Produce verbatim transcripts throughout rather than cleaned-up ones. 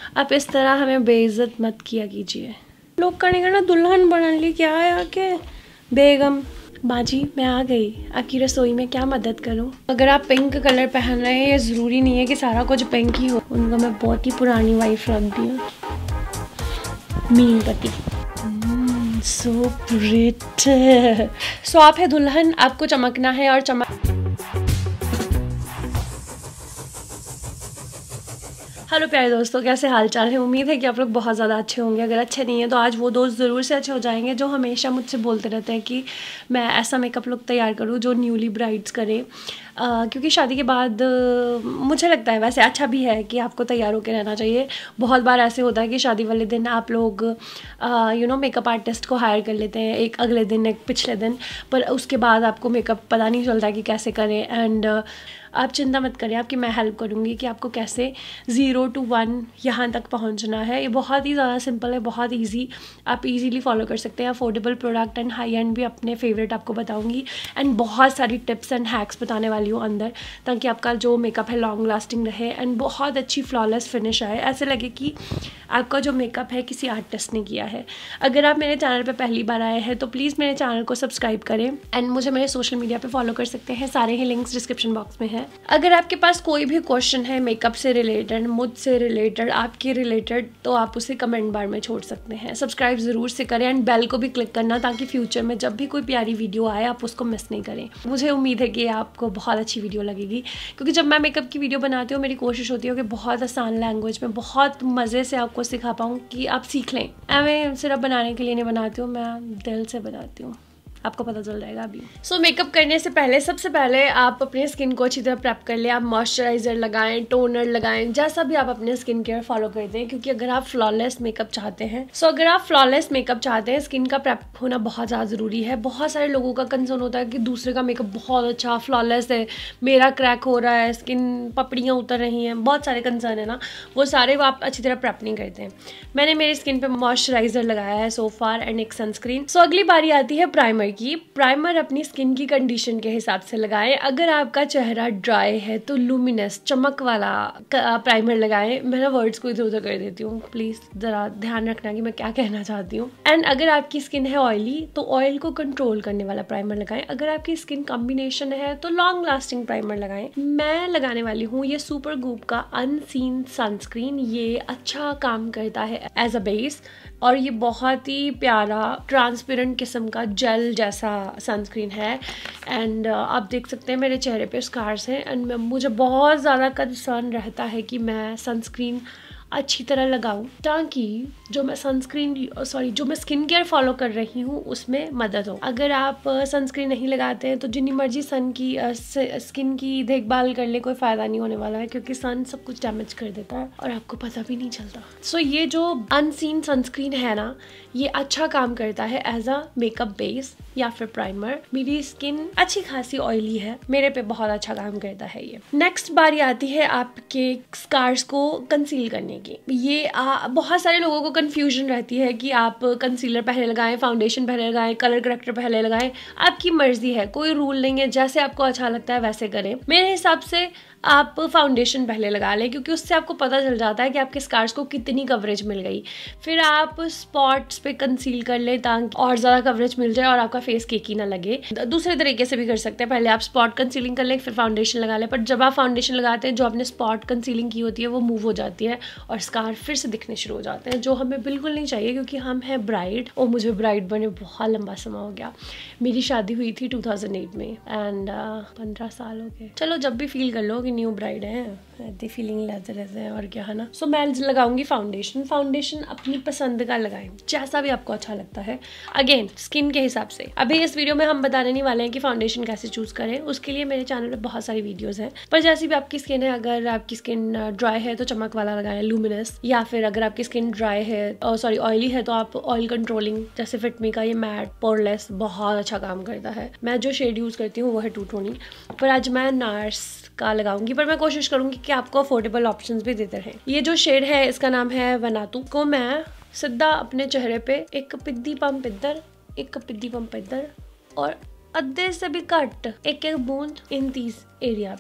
आप इस तरह हमें बेइज्जत मत किया कीजिए। लोग करने का ना दुल्हन बनने लिए क्या है आके बेगम बाजी मैं आ गई, आपकी रसोई में क्या मदद करूं? अगर आप पिंक कलर पहन रहे हैं, ये ज़रूरी नहीं है कि सारा कुछ पिंक ही हो। उनको मैं बहुत ही पुरानी वाइफ रखती हूँ, मीन पति। सो प्रिट। सो आप है दुल्हन, आपको चमकना है और चमक। हेलो प्यारे दोस्तों, कैसे हाल चाल है? उम्मीद है कि आप लोग बहुत ज़्यादा अच्छे होंगे। अगर अच्छे नहीं हैं तो आज वो दोस्त ज़रूर से अच्छे हो जाएंगे जो हमेशा मुझसे बोलते रहते हैं कि मैं ऐसा मेकअप लुक तैयार करूँ जो न्यूली ब्राइड्स करें। Uh, क्योंकि शादी के बाद uh, मुझे लगता है वैसे अच्छा भी है कि आपको तैयार होकर रहना चाहिए। बहुत बार ऐसे होता है कि शादी वाले दिन आप लोग यू नो मेकअप आर्टिस्ट को हायर कर लेते हैं, एक अगले दिन एक पिछले दिन, पर उसके बाद आपको मेकअप पता नहीं चलता कि कैसे करें। एंड uh, आप चिंता मत करें, आपकी मैं हेल्प करूँगी कि आपको कैसे ज़ीरो टू वन यहाँ तक पहुँचना है। ये बहुत ही ज़्यादा सिंपल है, बहुत ईजी, आप इजीली फॉलो कर सकते हैं। Affordable product and high end भी अपने फेवरेट आपको बताऊँगी, एंड बहुत सारी टिप्स एंड हैक्स बताने वाली हूँ अंदर, ताकि आपका जो मेकअप है लॉन्ग लास्टिंग रहे एंड बहुत अच्छी फ्लॉलेस फिनिश आए, ऐसे लगे कि आपका जो मेकअप है किसी आर्टिस्ट ने किया है। अगर आप मेरे चैनल पे पहली बार आए हैं तो प्लीज़ मेरे चैनल को सब्सक्राइब करें एंड मुझे मेरे सोशल मीडिया पे फॉलो कर सकते हैं, सारे ही लिंक्स डिस्क्रिप्शन बॉक्स में है। अगर आपके पास कोई भी क्वेश्चन है मेकअप से रिलेटेड, मुझसे रिलेटेड, आपके रिलेटेड, तो आप उसे कमेंट बार में छोड़ सकते हैं। सब्सक्राइब ज़रूर से करें एंड बेल को भी क्लिक करना, ताकि फ्यूचर में जब भी कोई प्यारी वीडियो आए आप उसको मिस नहीं करें। मुझे उम्मीद है कि आपको बहुत अच्छी वीडियो लगेगी, क्योंकि जब मैं मेकअप की वीडियो बनाती हूँ मेरी कोशिश होती है कि बहुत आसान लैंग्वेज में बहुत मज़े से आपको सिखा पाऊँ कि आप सीख लें। मैं सिर्फ बनाने के लिए नहीं बनाती हूँ, मैं दिल से बनाती हूँ, आपको पता चल जाएगा अभी। सो so, मेकअप करने से पहले सबसे पहले आप अपने स्किन को अच्छी तरह प्रेप कर लें। आप मॉइस्चराइज़र लगाएं, टोनर लगाएं, जैसा भी आप अपने स्किन केयर फॉलो करते हैं, क्योंकि अगर आप फ्लॉलेस मेकअप चाहते हैं सो so, अगर आप फ्लॉलेस मेकअप चाहते हैं, स्किन का प्रेप होना बहुत ज़्यादा ज़रूरी है। बहुत सारे लोगों का कंसर्न होता है कि दूसरे का मेकअप बहुत अच्छा फ्लॉलेस है, मेरा क्रैक हो रहा है, स्किन पपड़ियाँ उतर रही हैं, बहुत सारे कंसर्न है ना, वो सारे वो आप अच्छी तरह प्रेप नहीं करते हैं। मैंने मेरी स्किन पर मॉइस्चराइज़र लगाया है सो फार एंड एक सनस्क्रीन। सो अगली बारी आती है प्राइमर की। प्राइमर अपनी स्किन की कंडीशन के हिसाब से लगाएं। अगर आपका चेहरा ड्राई है तो लुमिनस चमक वाला प्राइमर लगाएं। मैं ना वर्ड्स को इधर उधर कर देती हूँ, प्लीज़ ज़रा ध्यान रखना कि मैं क्या कहना चाहती हूँ। एंड अगर आपकी स्किन है ऑयली तो ऑयल को कंट्रोल करने वाला प्राइमर लगाएं। अगर आपकी स्किन कॉम्बिनेशन है तो लॉन्ग लास्टिंग प्राइमर लगाएं। मैं लगाने वाली हूँ ये सुपर गूप का अनसीन सनस्क्रीन। ये अच्छा काम करता है एज अ बेस, और ये बहुत ही प्यारा ट्रांसपेरेंट किस्म का जेल जैसा सनस्क्रीन है। एंड uh, आप देख सकते हैं मेरे चेहरे पे स्कार्स हैं, एंड मुझे बहुत ज़्यादा कंसर्न रहता है कि मैं सनस्क्रीन अच्छी तरह लगाऊं, ताकि जो मैं सनस्क्रीन सॉरी जो मैं स्किन केयर फॉलो कर रही हूँ उसमें मदद हो। अगर आप सनस्क्रीन नहीं लगाते हैं तो जितनी मर्जी सन की स्किन की देखभाल कर ले, कोई फ़ायदा नहीं होने वाला है, क्योंकि सन सब कुछ डैमेज कर देता है और आपको पता भी नहीं चलता। सो so, ये जो अनसीन सनस्क्रीन है ना, ये अच्छा काम करता है एज अ मेकअप बेस या फिर प्राइमर। मेरी स्किन अच्छी खासी ऑयली है, मेरे पे बहुत अच्छा काम करता है ये। नेक्स्ट बारी आती है आपके स्कार्स को कंसील करने की। ये आ, बहुत सारे लोगों को कंफ्यूजन रहती है कि आप कंसीलर पहले लगाएं, फाउंडेशन पहले लगाएं, कलर करेक्टर पहले लगाएं। आपकी मर्जी है, कोई रूल नहीं है, जैसे आपको अच्छा लगता है वैसे करें। मेरे हिसाब से आप फाउंडेशन पहले लगा लें, क्योंकि उससे आपको पता चल जाता है कि आपके स्कार्स को कितनी कवरेज मिल गई। फिर आप स्पॉट्स पे कंसील कर लें ताकि और ज़्यादा कवरेज मिल जाए और आपका फेस केकी ना लगे। दूसरे तरीके से भी कर सकते हैं, पहले आप स्पॉट कंसीलिंग कर लें फिर फाउंडेशन लगा लें। पर जब आप फाउंडेशन लगाते हैं, जो आपने स्पॉट कंसीलिंग की होती है वो मूव हो जाती है और स्कार फिर से दिखने शुरू हो जाते हैं, जो हमें बिल्कुल नहीं चाहिए, क्योंकि हम हैं ब्राइड। और मुझे ब्राइड बने बहुत लंबा समय हो गया। मेरी शादी हुई थी टू थाउजेंड एट में एंड पंद्रह साल हो गए। चलो जब भी फील कर लो कि न्यू ब्राइड है, ऐसी फीलिंग लाते रहते हैं, और क्या है ना। सो so, मैं लगाऊंगी फाउंडेशन। फाउंडेशन अपनी पसंद का लगाएं, जैसा भी आपको अच्छा लगता है, अगेन स्किन के हिसाब से। अभी इस वीडियो में हम बताने नहीं वाले हैं कि फाउंडेशन कैसे चूज करें, उसके लिए मेरे चैनल पे बहुत सारी वीडियोस हैं। पर जैसी भी आपकी स्किन है, अगर आपकी स्किन ड्राई है तो चमक वाला लगाएं, लुमिनस, या फिर अगर आपकी स्किन ड्राई है सॉरी ऑयली है तो आप ऑयल कंट्रोलिंग जैसे फिटमी का ये मैट पोरलेस बहुत अच्छा काम करता है। मैं जो शेड यूज करती हूँ वो है टू टोनी, पर आज मैं नार्स का लगाऊंगी, पर मैं कोशिश करूंगी कि आपको अफोर्डेबल ऑप्शंस भी देते रहें। ये जो शेड है इसका नाम है वनातू, को मैं सीधा अपने चेहरे पे एक पिद्दी पंप इधर, एक पिद्दी पंप इधर, और अद्धे से भी कट एक एक बूंद इन तीस एरिया पे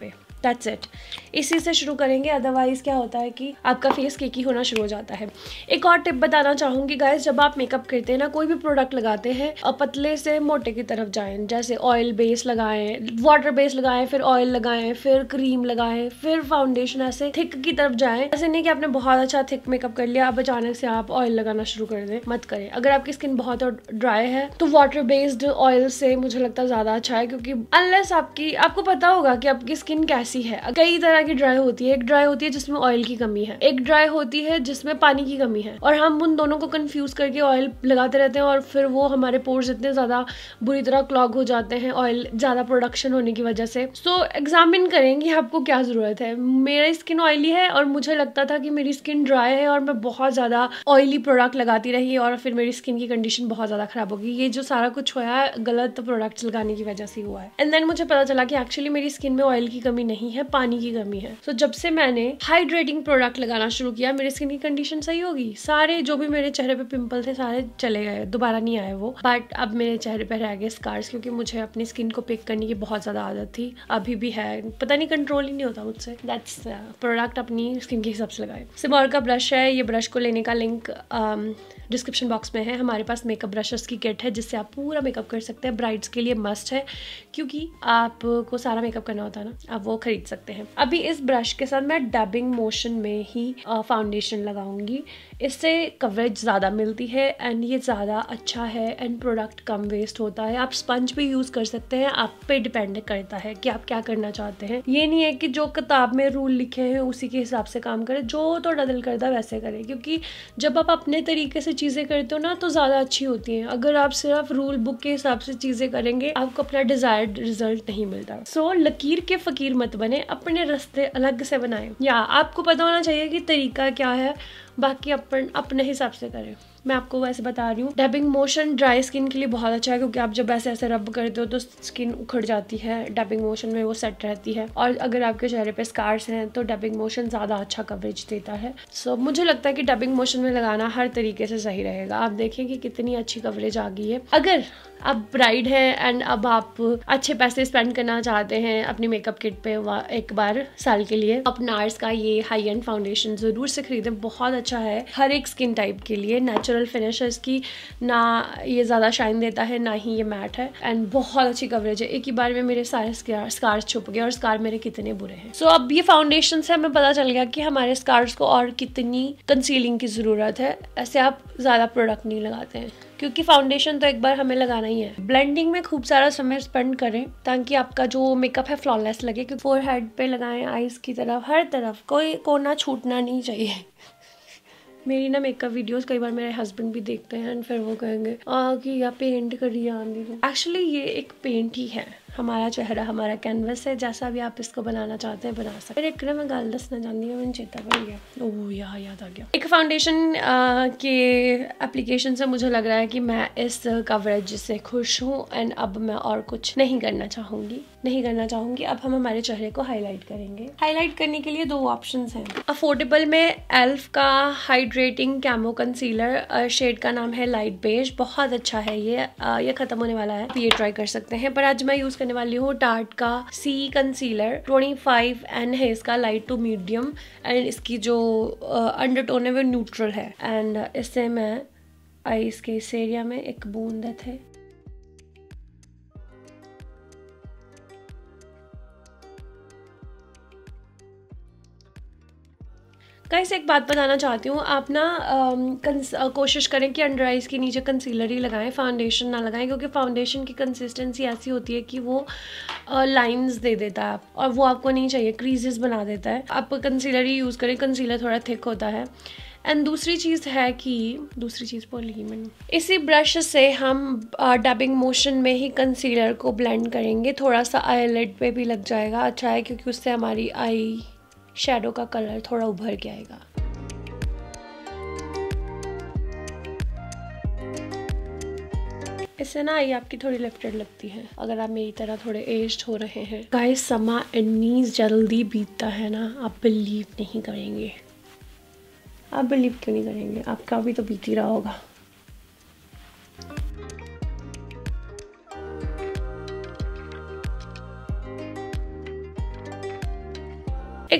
दैट्स इट। इसी से शुरू करेंगे, अदरवाइज़ क्या होता है कि आपका फेस केकी होना शुरू हो जाता है। एक और टिप बताना चाहूँगी गाइस, जब आप मेकअप करते हैं ना, कोई भी प्रोडक्ट लगाते हैं और पतले से मोटे की तरफ जाएं, जैसे ऑयल बेस लगाएं, वाटर बेस लगाएं, फिर ऑयल लगाएं, फिर क्रीम लगाएं, फिर फाउंडेशन, ऐसे थिक की तरफ जाएं। ऐसे नहीं कि आपने बहुत अच्छा थिक मेकअप कर लिया, अब अचानक से आप ऑयल लगाना शुरू कर दें, मत करें। अगर आपकी स्किन बहुत ड्राई है तो वाटर बेस्ड ऑयल से मुझे लगता है ज़्यादा अच्छा है, क्योंकि अनलेस आपकी आपको पता होगा कि आपकी स्किन कैसी है। कई तरह की ड्राई होती है, एक ड्राई होती है जिसमें ऑयल की कमी है, एक ड्राई होती है जिसमें पानी की कमी है, और हम उन दोनों को कंफ्यूज करके ऑयल लगाते रहते हैं और फिर वो हमारे पोर्स इतने ज़्यादा बुरी तरह क्लॉग हो जाते हैं ऑयल ज़्यादा प्रोडक्शन होने की वजह से। सो एग्जामिन करें कि आपको क्या ज़रूरत है। मेरी स्किन ऑयली है और मुझे लगता था कि मेरी स्किन ड्राई है और मैं बहुत ज़्यादा ऑयली प्रोडक्ट लगाती रही और फिर मेरी स्किन की कंडीशन बहुत ज़्यादा खराब होगी। ये जो सारा कुछ हुआ है गलत प्रोडक्ट्स लगाने की वजह से हुआ है। एंड देन मुझे पता चला कि एक्चुअली मेरी स्किन में ऑयल की कमी नहीं है, पानी की कमी है। सो so, जब से मैंने हाइड्रेटिंग प्रोडक्ट लगाना शुरू किया, मेरी स्किन की कंडीशन सही होगी। सारे जो भी मेरे चेहरे पे पिंपल थे सारे चले गए, दोबारा नहीं आए वो। बट अब मेरे चेहरे पे रह गए स्कार्स, क्योंकि मुझे अपनी स्किन को पिक करने की बहुत ज़्यादा आदत थी, अभी भी है, पता नहीं कंट्रोल ही नहीं होता मुझसे। दैट्स प्रोडक्ट अपनी स्किन के हिसाब से लगाए। सिमोर का ब्रश है, ये ब्रश को लेने का लिंक डिस्क्रिप्शन बॉक्स में है। हमारे पास मेकअप ब्रशेस की किट है जिससे आप पूरा मेकअप कर सकते हैं। ब्राइड्स के लिए मस्ट है, क्योंकि आपको सारा मेकअप करना होता है ना, आप वो खरीद सकते हैं। अभी इस ब्रश के साथ मैं डैबिंग मोशन में ही फाउंडेशन लगाऊंगी। इससे कवरेज ज़्यादा मिलती है एंड ये ज़्यादा अच्छा है एंड प्रोडक्ट कम वेस्ट होता है। आप स्पंज भी यूज़ कर सकते हैं, आप पे डिपेंड करता है कि आप क्या करना चाहते हैं। ये नहीं है कि जो किताब में रूल लिखे हैं उसी के हिसाब से काम करें, जो तो दिल करता है वैसे करें, क्योंकि जब आप अपने तरीके से चीज़ें करते हो ना तो ज़्यादा अच्छी होती हैं। अगर आप सिर्फ रूल बुक के हिसाब से चीज़ें करेंगे आपको अपना डिजायर्ड रिजल्ट नहीं मिलता। सो so, लकीर के फकीर मत बने, अपने रास्ते अलग से बनाएं। या आपको पता होना चाहिए कि तरीका क्या है, बाकी अपन अपने हिसाब से करें। मैं आपको वैसे बता रही हूँ, डैबिंग मोशन ड्राई स्किन के लिए बहुत अच्छा है, क्योंकि आप जब ऐसे ऐसे रब करते हो तो स्किन उखड़ जाती है, डैबिंग मोशन में वो सेट रहती है। और अगर आपके चेहरे पे स्कार्स हैं तो डैबिंग मोशन ज़्यादा अच्छा कवरेज देता है। सो so, मुझे लगता है कि डैबिंग मोशन में लगाना हर तरीके से सही रहेगा। आप देखें कि कितनी अच्छी कवरेज आ गई है। अगर आप ब्राइड है एंड अब आप अच्छे पैसे स्पेंड करना चाहते हैं अपनी मेकअप किट पे एक बार साल के लिए, आप नार्स का ये हाई एंड फाउंडेशन ज़रूर से खरीदें। बहुत अच्छा है हर एक स्किन टाइप के लिए, नेचुरल फिनिश है इसकी, ना ये ज़्यादा शाइन देता है ना ही ये मैट है, एंड बहुत अच्छी कवरेज है। एक ही बार में मेरे सारे स्कार्स छुप गए और स्कार मेरे कितने बुरे हैं। सो so, अब ये फाउंडेशन से हमें पता चल गया कि हमारे स्कार्स को और कितनी कंसीलिंग की ज़रूरत है। ऐसे आप ज़्यादा प्रोडक्ट नहीं लगाते हैं, क्योंकि फाउंडेशन तो एक बार हमें लगाना ही है। ब्लेंडिंग में खूब सारा समय स्पेंड करें ताकि आपका जो मेकअप है फ्लॉलेस लगे, क्योंकि फोरहेड पे लगाएं, आईज की तरफ, हर तरफ, कोई कोना छूटना नहीं चाहिए। मेरी ना मेकअप वीडियोस कई बार मेरे हस्बैंड भी देखते हैं एंड फिर वो कहेंगे आ, कि या पेंट करिए आंधी को। एक्चुअली ये एक पेंट ही है, हमारा चेहरा हमारा कैनवस है, जैसा भी आप इसको बनाना चाहते हैं बना सकते हैं। एक मैं गाल दसना चाहती हूँ, मैंने चेता कर गया, ओह यार याद आ गया। एक फाउंडेशन के एप्लीकेशन से मुझे लग रहा है कि मैं इस कवरेज से खुश हूँ एंड अब मैं और कुछ नहीं करना चाहूँगी नहीं करना चाहूँगी अब हम हमारे चेहरे को हाईलाइट करेंगे। हाईलाइट करने के लिए दो ऑप्शंस हैं। अफोर्डेबल में एल्फ का हाइड्रेटिंग कैमो कंसीलर, शेड का नाम है लाइट बेज, बहुत अच्छा है ये ये खत्म होने वाला है, ये ट्राई कर सकते हैं। पर आज मैं यूज करने वाली हूँ टार्ट का सी कंसीलर ट्वेंटी फाइव एंड है इसका लाइट टू मीडियम, एंड इसकी जो अंडरटोन है वो न्यूट्रल है, एंड इससे मैं आईज के इस एरिया में एक बूंद थे गाइस, एक बात बताना चाहती हूँ, आप ना आ, कोशिश करें कि अंडर आइज के नीचे कंसीलर ही लगाएं, फाउंडेशन ना लगाएं, क्योंकि फाउंडेशन की कंसिस्टेंसी ऐसी होती है कि वो लाइंस दे देता है और वो आपको नहीं चाहिए, क्रीजेस बना देता है। आप कंसीलर ही यूज़ करें, कंसीलर थोड़ा थिक होता है। एंड दूसरी चीज़ है कि दूसरी चीज़ बोली मैंने, इसी ब्रश से हम डैबिंग मोशन में ही कंसीलर को ब्लेंड करेंगे, थोड़ा सा आईलिड पे भी लग जाएगा, अच्छा है क्योंकि उससे हमारी आई शैडो का कलर थोड़ा उभर के आएगा। इससे ना आई आपकी थोड़ी लिफ्टेड लगती है अगर आप मेरी तरह थोड़े एज्ड हो रहे हैं। गाइस, समा इतनी जल्दी बीतता है ना, आप बिलीव नहीं करेंगे। आप बिलीव क्यों नहीं करेंगे, आपका भी तो बीत ही रहा होगा।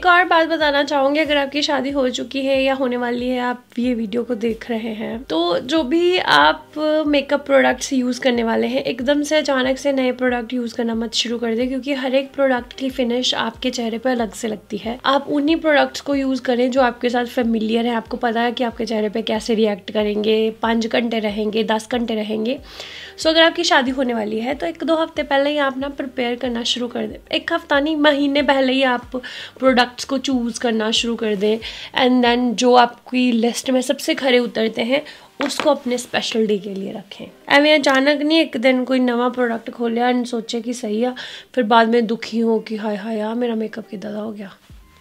एक और बात बताना चाहूँगी, अगर आपकी शादी हो चुकी है या होने वाली है, आप ये वीडियो को देख रहे हैं, तो जो भी आप मेकअप प्रोडक्ट्स यूज़ करने वाले हैं, एकदम से अचानक से नए प्रोडक्ट यूज़ करना मत शुरू कर दें, क्योंकि हर एक प्रोडक्ट की फिनिश आपके चेहरे पर अलग से लगती है। आप उन्हीं प्रोडक्ट्स को यूज़ करें जो आपके साथ फेमिलियर है, आपको पता है कि आपके चेहरे पे कैसे रिएक्ट करेंगे, पाँच घंटे रहेंगे, दस घंटे रहेंगे। सो अगर आपकी शादी होने वाली है तो एक दो हफ्ते पहले ही आप ना प्रिपेयर करना शुरू कर दें। एक हफ्ता नहीं, महीने पहले ही आप प्रोडक्ट्स को चूज़ करना शुरू कर दें। एंड देन जो आपकी लिस्ट में सबसे खरे उतरते हैं उसको अपने स्पेशल डे के लिए रखें। एवं अचानक नहीं एक दिन कोई नवा प्रोडक्ट खोले एंड सोचे कि सही है, फिर बाद में दुखी हो कि हाय हाय यार मेरा मेकअप कितना हो गया।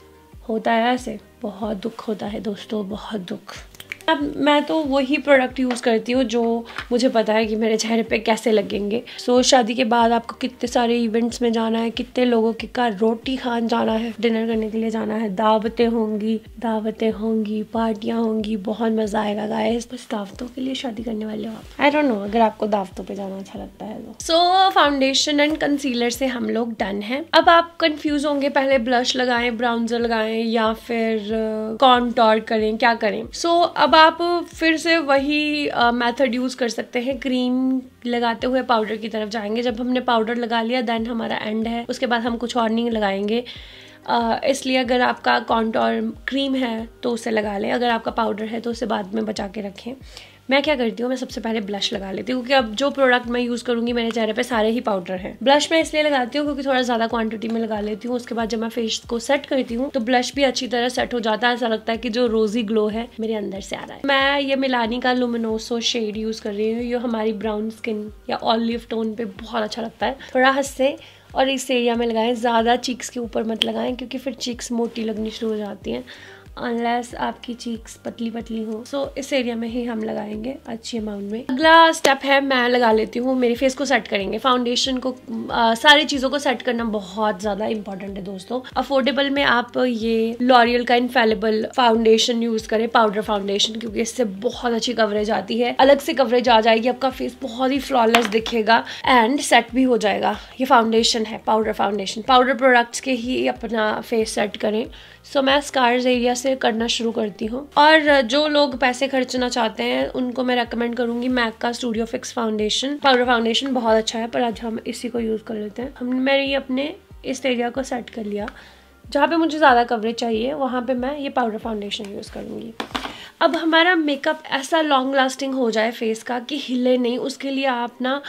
होता है ऐसे, बहुत दुख होता है दोस्तों, बहुत दुख। अब मैं तो वही प्रोडक्ट यूज़ करती हूँ जो मुझे पता है कि मेरे चेहरे पे कैसे लगेंगे। सो so, शादी के बाद आपको कितने सारे इवेंट्स में जाना है, कितने लोगों के घर रोटी खान जाना है, डिनर करने के लिए जाना है, दावतें होंगी दावतें होंगी पार्टियाँ होंगी, बहुत मज़ा आएगा गाइस। बस दावतों के लिए शादी करने वाले हो आप, आई डोंट नो अगर आपको दावतों पे जाना अच्छा लगता है तो। सो फाउंडेशन एंड कंसीलर से हम लोग डन है। अब आप कंफ्यूज होंगे पहले ब्लश लगाएं, ब्राउन्जर लगाएं या फिर कॉन्टोर करें, क्या करें। सो so, अब आप फिर से वही मेथड यूज़ कर सकते हैं। क्रीम लगाते हुए पाउडर की तरफ जाएंगे। जब हमने पाउडर लगा लिया देन हमारा एंड है, उसके बाद हम कुछ और नहीं लगाएंगे। uh, इसलिए अगर आपका कॉन्टोर क्रीम है तो उसे लगा लें, अगर आपका पाउडर है तो उसे बाद में बचा के रखें। मैं क्या करती हूँ, मैं सबसे पहले ब्लश लगा लेती हूँ, क्योंकि अब जो प्रोडक्ट मैं यूज़ करूँगी मेरे चेहरे पे सारे ही पाउडर हैं। ब्लश मैं इसलिए लगाती हूँ क्योंकि थोड़ा ज़्यादा क्वांटिटी में लगा लेती हूँ। उसके बाद जब मैं फेस को सेट करती हूँ तो ब्लश भी अच्छी तरह सेट हो जाता है। ऐसा लगता है कि जो रोजी ग्लो है मेरे अंदर से आ रहा है। मैं ये मिलानी का लुमिनोसो शेड यूज़ कर रही हूँ। ये हमारी ब्राउन स्किन या ऑलिव टोन पर बहुत अच्छा लगता है। थोड़ा हंसे और इस एरिया में लगाएं, ज़्यादा चीक्स के ऊपर मत लगाएं क्योंकि फिर चीक्स मोटी लगनी शुरू हो जाती हैं अनलेस आपकी चीक्स पतली पतली हो। सो so, इस एरिया में ही हम लगाएंगे अच्छी अमाउंट में। अगला स्टेप है, मैं लगा लेती हूँ, मेरे फेस को सेट करेंगे। फाउंडेशन को आ, सारी चीज़ों को सेट करना बहुत ज़्यादा इंपॉर्टेंट है दोस्तों। अफोर्डेबल में आप ये लॉरियल का इनफेलिबल फाउंडेशन यूज़ करें, पाउडर फाउंडेशन, क्योंकि इससे बहुत अच्छी कवरेज आती है, अलग से कवरेज आ जाएगी, आपका फेस बहुत ही फ्लॉलेस दिखेगा एंड सेट भी हो जाएगा। ये फाउंडेशन है, पाउडर फाउंडेशन। पाउडर प्रोडक्ट्स के ही अपना फेस सेट करें। सो so, मैं स्कार्स एरिया से करना शुरू करती हूँ। और जो लोग पैसे खर्चना चाहते हैं उनको मैं रेकमेंड करूँगी मैक का studio fix foundation. Powder foundation बहुत अच्छा है, पर आज हम इसी को यूज़ कर लेते हैं। हमने मैंने ये अपने इस एरिया को सेट कर लिया, जहाँ पे मुझे ज़्यादा कवरेज चाहिए वहाँ पे मैं ये पाउडर फाउंडेशन यूज़ करूँगी। अब हमारा मेकअप ऐसा लॉन्ग लास्टिंग हो जाए फेस का कि हिले नहीं, उसके लिए आप ना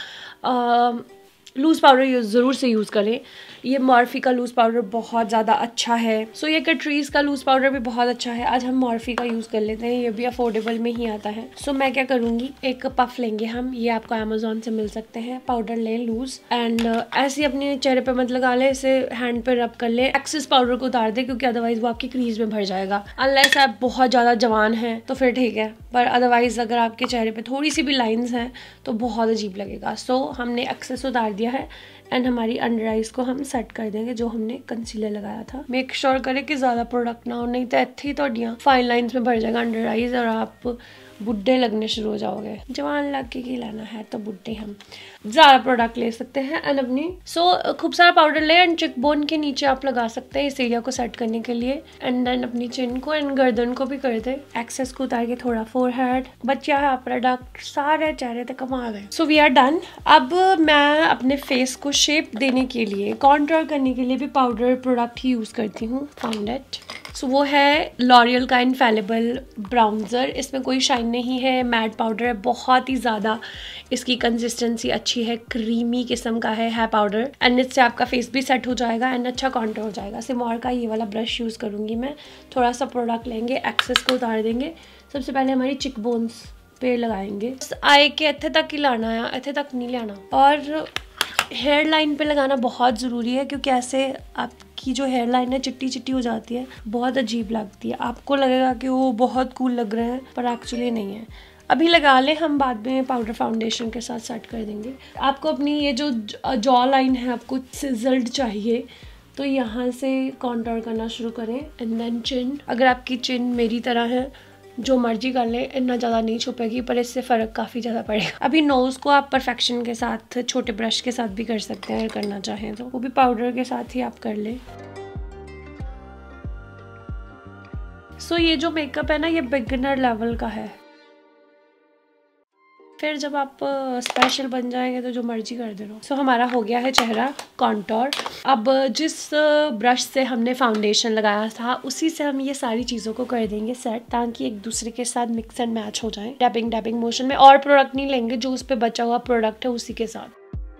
लूज़ पाउडर यूज़ ज़रूर से यूज़ करें। ये मॉर्फी का लूज़ पाउडर बहुत ज़्यादा अच्छा है। सो ये कैट्रीज का लूज़ पाउडर भी बहुत अच्छा है। आज हम मॉर्फी का यूज़ कर लेते हैं, ये भी अफोर्डेबल में ही आता है। सो मैं क्या करूँगी, एक पफ लेंगे हम, ये आपको अमेजोन से मिल सकते हैं। पाउडर लें लूज़ एंड ऐसे ही अपने चेहरे पे मत लगा ले, इसे हैंड पे रब कर ले। एक्सेस पाउडर को उतार दे क्योंकि अदरवाइज वो आपकी क्रीज में भर जाएगा। अनलेस आप बहुत ज़्यादा जवान हैं तो फिर ठीक है, पर अदरवाइज अगर आपके चेहरे पे थोड़ी सी भी लाइंस हैं तो बहुत अजीब लगेगा। सो हमने एक्सेस उतार दिया है एंड हमारी अंडर आइज को हम सेट कर देंगे जो हमने कंसीलर लगाया था। मेक श्योर करें कि ज़्यादा प्रोडक्ट ना हो, नहीं तो इतनी ही थोड़ियाँ फाइन लाइंस में भर जाएगा अंडर आइज और आप बुड्ढे लगने शुरू हो जाओगे। जवान लग के ही लाना है तो बुड्ढे हम ज़्यादा प्रोडक्ट ले सकते हैं एंड अपनी सो so, खूब सारा पाउडर ले एंड चिक बोन के नीचे आप लगा सकते हैं इस एरिया को सेट करने के लिए। एंड देन अपनी चिन को एंड गर्दन को भी कर दे। एक्सेस को उतार के थोड़ा फोरहेड, बच्चा है प्रोडक्ट सारे चेहरे तक कमा गए। So we are done. अब मैं अपने फेस को शेप देने के लिए, कॉन्टोर करने के लिए भी पाउडर प्रोडक्ट ही यूज़ करती हूँ। Found it. सो वो है लॉरियल का इनफेलिबल ब्राउन्जर। इसमें कोई शाइन नहीं है, मैट पाउडर है, बहुत ही ज़्यादा इसकी कंसिस्टेंसी अच्छी है, क्रीमी किस्म का है है पाउडर एंड इससे आपका फेस भी सेट हो जाएगा एंड अच्छा कॉन्टोर हो जाएगा। सिमोर का ये वाला ब्रश यूज़ करूँगी मैं। थोड़ा सा प्रोडक्ट लेंगे, एक्सेस को उतार देंगे। सबसे पहले हमारी चिक बोन्स पे लगाएंगे। आई के इतने तक ही लाना है, इतने तक नहीं लाना। और हेयर लाइन पे लगाना बहुत ज़रूरी है क्योंकि ऐसे आपकी जो हेयर लाइन है चिट्टी चिट्टी हो जाती है, बहुत अजीब लगती है। आपको लगेगा कि वो बहुत कूल लग रहे हैं पर एक्चुअली नहीं है। अभी लगा ले, हम बाद में पाउडर फाउंडेशन के साथ सेट कर देंगे। आपको अपनी ये जो जॉ लाइन है आपको सिजल्ड चाहिए तो यहाँ से कॉन्टोर करना शुरू करें एंड देन चिन। अगर आपकी चिन मेरी तरह है जो मर्जी कर ले, इतना ज़्यादा नहीं छुपेगी पर इससे फ़र्क काफ़ी ज़्यादा पड़ेगा। अभी नोज़ को आप परफेक्शन के साथ छोटे ब्रश के साथ भी कर सकते हैं अगर करना चाहें तो, वो भी पाउडर के साथ ही आप कर ले। सो so, ये जो मेकअप है ना ये बिगिनर लेवल का है, फिर जब आप स्पेशल बन जाएंगे तो जो मर्जी कर दे रहो। सो so, हमारा हो गया है चेहरा कॉन्टोर। अब जिस ब्रश से हमने फाउंडेशन लगाया था उसी से हम ये सारी चीज़ों को कर देंगे सेट, ताकि एक दूसरे के साथ मिक्स एंड मैच हो जाए डैबिंग डैबिंग मोशन में। और प्रोडक्ट नहीं लेंगे, जो उस पर बचा हुआ प्रोडक्ट है उसी के साथ।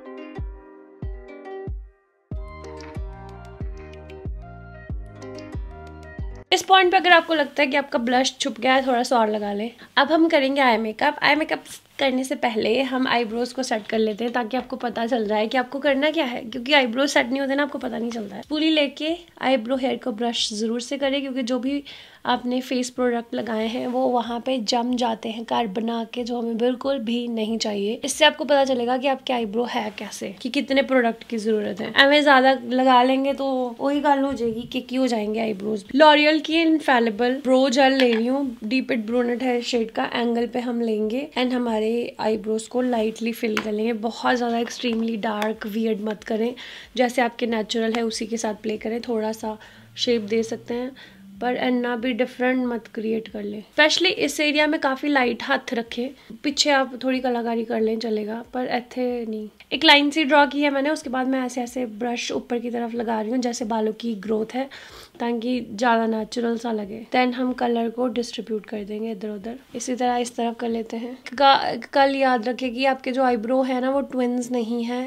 इस पॉइंट पे अगर आपको लगता है कि आपका ब्लश छुप गया है, थोड़ा सा और लगा लें। अब हम करेंगे आई मेकअप। आई मेकअप करने से पहले हम आईब्रोज को सेट कर लेते हैं, ताकि आपको पता चल जाए कि आपको करना क्या है, क्योंकि आईब्रोज सेट नहीं होते ना, आपको पता नहीं चलता है। पूरी लेके आईब्रो हेयर को ब्रश जरूर से करें, क्योंकि जो भी आपने फेस प्रोडक्ट लगाए हैं वो वहाँ पे जम जाते हैं कार बना के, जो हमें बिल्कुल भी नहीं चाहिए। इससे आपको पता चलेगा कि आपके आईब्रो है कैसे, कि कितने प्रोडक्ट की जरूरत है। हमें ज्यादा लगा लेंगे तो वही गाल हो जाएगी, किकी हो जाएंगे आईब्रोज। लॉरियल की इनफैलिबल ब्रो जेल ले रही हूँ, डीप इट ब्रूनेट है शेड का, एंगल पे हम लेंगे एंड हमारे आईब्रोज को लाइटली फिल कर लेंगे। बहुत ज़्यादा एक्सट्रीमली डार्क वियर्ड मत करें, जैसे आपके नेचुरल है उसी के साथ प्ले करें। थोड़ा सा शेप दे सकते हैं पर एंड भी डिफरेंट मत क्रिएट कर ले। स्पेशली इस एरिया में काफ़ी लाइट हाथ रखें, पीछे आप थोड़ी कलाकारी कर लें चलेगा, पर ऐथे नहीं। एक लाइन सी ड्रॉ की है मैंने, उसके बाद मैं ऐसे ऐसे ब्रश ऊपर की तरफ लगा रही हूँ जैसे बालों की ग्रोथ है, ताकि ज़्यादा नेचुरल सा लगे। देन हम कलर को डिस्ट्रीब्यूट कर देंगे इधर उधर, इसी तरह इस तरफ कर लेते हैं। कल याद रखें कि आपके जो आईब्रो है ना वो ट्विन्स नहीं है,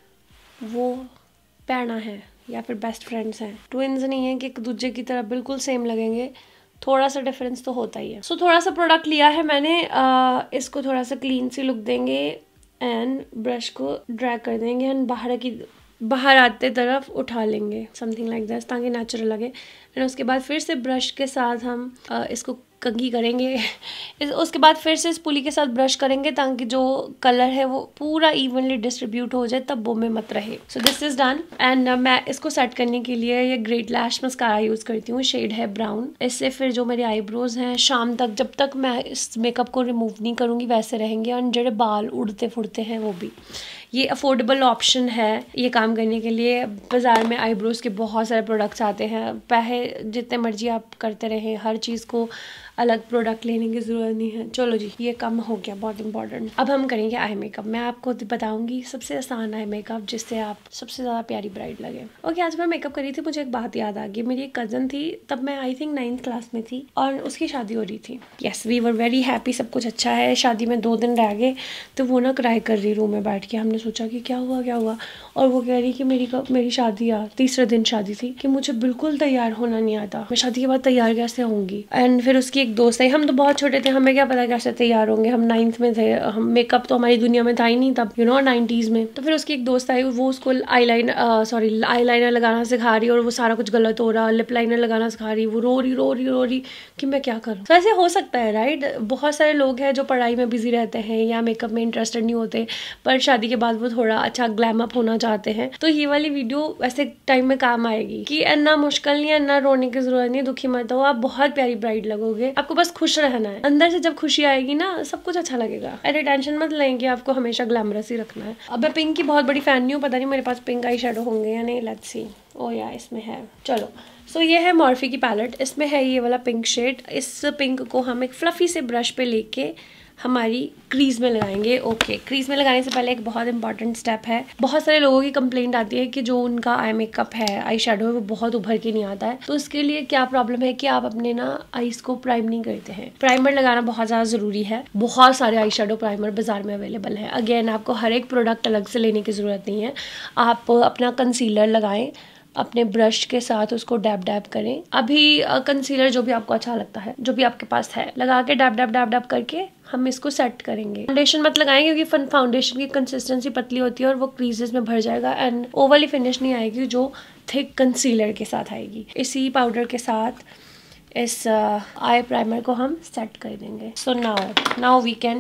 वो पैना है या फिर बेस्ट फ्रेंड्स हैं। ट्विन्स नहीं है कि एक दूसरे की तरह बिल्कुल सेम लगेंगे, थोड़ा सा डिफरेंस तो होता ही है। सो so, थोड़ा सा प्रोडक्ट लिया है मैंने, आ, इसको थोड़ा सा क्लीन सी लुक देंगे एंड ब्रश को ड्रैग कर देंगे एंड बाहर की बाहर आते तरफ उठा लेंगे, समथिंग लाइक दिस, ताकि नेचुरल लगे। एंड उसके बाद फिर से ब्रश के साथ हम आ, इसको कंघी करेंगे। इस, उसके बाद फिर से इस पुली के साथ ब्रश करेंगे, ताकि जो कलर है वो पूरा इवनली डिस्ट्रीब्यूट हो जाए, तब वो में मत रहे। So this is done and मैं इसको सेट करने के लिए ये ग्रेट लैश मस्कारा यूज करती हूँ, शेड है ब्राउन। इससे फिर जो मेरे आईब्रोज हैं शाम तक, जब तक मैं इस मेकअप को रिमूव नहीं करूँगी वैसे रहेंगे, और जो बाल उड़ते फुड़ते हैं वो भी। ये अफोर्डेबल ऑप्शन है ये काम करने के लिए। बाज़ार में आईब्रोज के बहुत सारे प्रोडक्ट्स आते हैं, पैसे जितने मर्जी आप करते रहें, हर चीज़ को अलग प्रोडक्ट लेने की ज़रूरत नहीं है। चलो जी, ये कम हो गया, बहुत इंपॉर्टेंट। अब हम करेंगे आई मेकअप। मैं आपको बताऊंगी सबसे आसान आई मेकअप, जिससे आप सबसे ज़्यादा प्यारी ब्राइड लगे। ओके, आज मैं मेकअप करी थी, मुझे एक बात याद आ गई। मेरी एक कज़न थी, तब मैं आई थिंक नाइन्थ क्लास में थी, और उसकी शादी हो रही थी। Yes, we were very happy, सब कुछ अच्छा है। शादी में दो दिन रह गए तो वो ना क्राई कर रही रूम में बैठ के। हमने सोचा कि क्या हुआ क्या हुआ, और वो कह रही कि मेरी मेरी शादी आ तीसरे दिन शादी थी, कि मुझे बिल्कुल तैयार होना नहीं आता, मैं शादी के बाद तैयार कैसे होंगी। एंड फिर उसकी एक दोस्त आई, हम तो बहुत छोटे थे, हमें क्या पता कैसे तैयार होंगे, हम नाइन्थ में थे, हम मेकअप तो हमारी दुनिया में था ही नहीं तब, यू नो नाइन्टीज में। तो फिर उसकी एक दोस्त आई, वो उसको eyeliner sorry eyeliner लगाना सिखा रही, और वो सारा कुछ गलत हो रहा, लिप लाइनर लगाना सिखा रही, वो रो रही रो रही रो रही कि मैं क्या करूँ। तो ऐसे हो सकता है राइट, बहुत सारे लोग हैं जो पढ़ाई में बिजी रहते हैं या मेकअप में इंटरेस्टेड नहीं होते, पर शादी के बाद वो थोड़ा अच्छा ग्लैम अप होना चाहते हैं। तो ये वाली वीडियो वैसे टाइम में काम आएगी कि इतना मुश्किल नहीं है, इतना रोने की जरूरत नहीं, दुखी मत हो, आप बहुत प्यारी ब्राइड लगोगे। आपको बस खुश रहना है, अंदर से जब खुशी आएगी ना सब कुछ अच्छा लगेगा। अरे टेंशन मत लें कि आपको हमेशा ग्लैमरस ही रखना है। अब मैं पिंक की बहुत बड़ी फैन नहीं हूँ, पता नहीं मेरे पास पिंक आई शेडो होंगे या नहीं, लेट्स सी। ओ या इसमें है, चलो। सो so, ये है मॉर्फी की पैलेट, इसमें है ये वाला पिंक शेड। इस पिंक को हम एक फ्लफी से ब्रश पे लेके हमारी क्रीज में लगाएंगे। ओके, क्रीज में लगाने से पहले एक बहुत इंपॉर्टेंट स्टेप है। बहुत सारे लोगों की कंप्लेंट आती है कि जो उनका आई मेकअप है, आई शेडो है, वो बहुत उभर के नहीं आता है। तो इसके लिए क्या प्रॉब्लम है कि आप अपने ना आईज को प्राइम नहीं करते हैं। प्राइमर लगाना बहुत ज़्यादा ज़रूरी है। बहुत सारे आई शेडो प्राइमर बाजार में अवेलेबल है। अगेन, आपको हर एक प्रोडक्ट अलग से लेने की ज़रूरत नहीं है। आप अपना कंसीलर लगाएं, अपने ब्रश के साथ उसको डैब डैब करें। अभी कंसीलर जो भी आपको अच्छा लगता है, जो भी आपके पास है, लगा के डैब डैब डैब डैब करके हम इसको सेट करेंगे। फाउंडेशन मत लगाएंगे क्योंकि फाउंडेशन की कंसिस्टेंसी पतली होती है और वो क्रीजेस में भर जाएगा एंड ओवरली फिनिश नहीं आएगी जो थिक कंसीलर के साथ आएगी। इसी पाउडर के साथ इस आई प्राइमर को हम सेट कर देंगे। So now now we can